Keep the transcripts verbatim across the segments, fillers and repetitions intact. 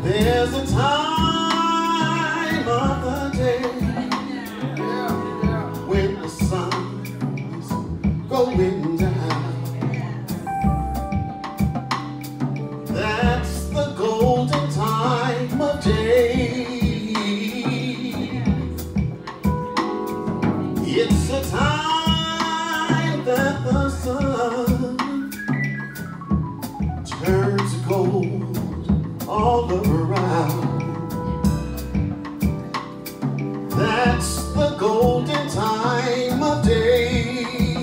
There's a time of the day when the sun is going down. That's the golden time of day. It's a time that the sun turns gold all around. That's the golden time of day.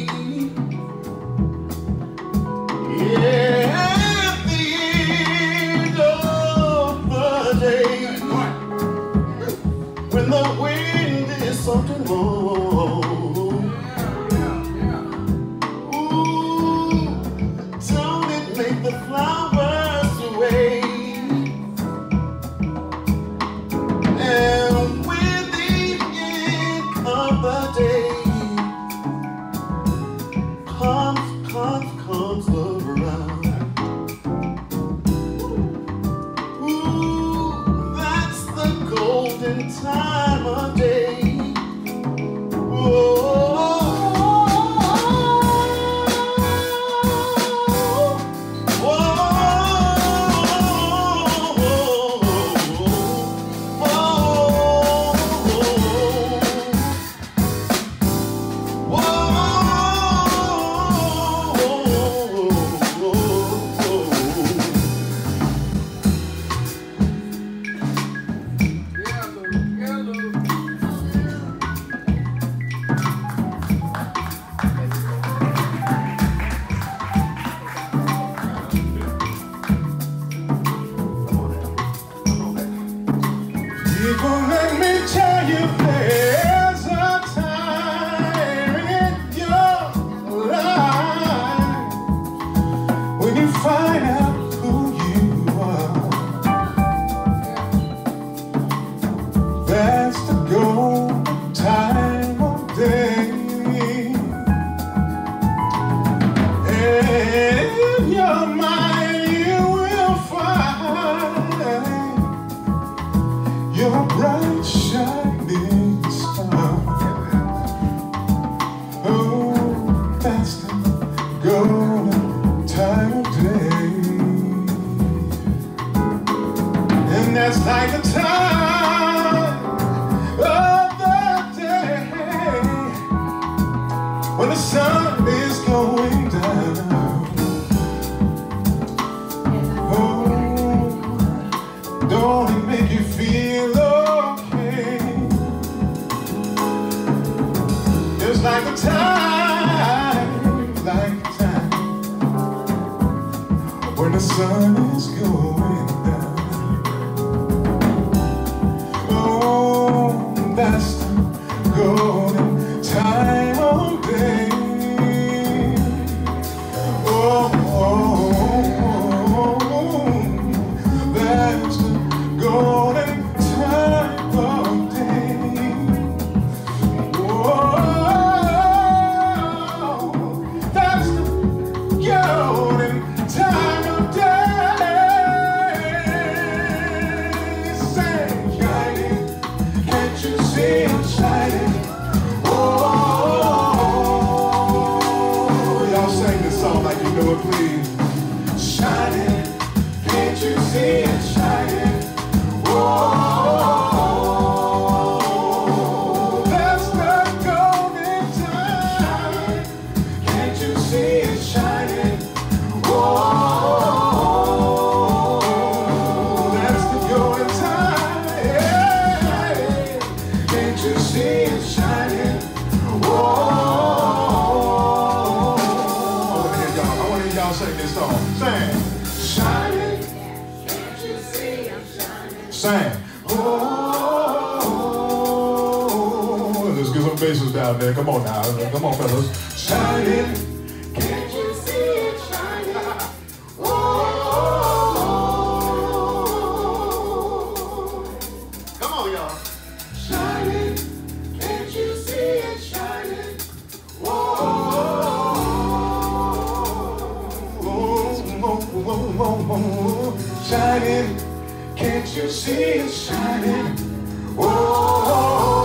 Yeah, at the end of the day, when the wind is soft and warm, ooh, don't it make the flowers wave? Time of day. Whoa. People, let me tell you, there's a time in your life when you find out who you are. That's the golden time of day. And in your mind you will find your bright shining star. Oh, that's the golden time of day. And that's like the time of the day when the sun is going down. Oh, don't it make you feel okay? Just like the time, like the time when the sun is going down. Oh, that's the golden time of day. Oh, oh, oh, that's the golden time of day. Whoa, that's the golden time of day. Say, shining, can't you see it shining? Oh, y'all sing this song like you know it, please. Shining, can't you see it shining? Oh, that's the golden time. Can't you see it shining? Oh, that's the golden time. Yeah. Can't you see it shining? Oh, I want to hear y'all. I want to hear y'all sing this song. Sing. Shining. Can't you see it shining? Sing. Oh, let's get some basses down there. Come on now. Come on, fellas. Shining. Can't you see it shining? Oh, come on, y'all. Shining. Can't you see it shining? Oh, oh, oh, oh, oh, oh. Shining. Can't you see it shining? Whoa.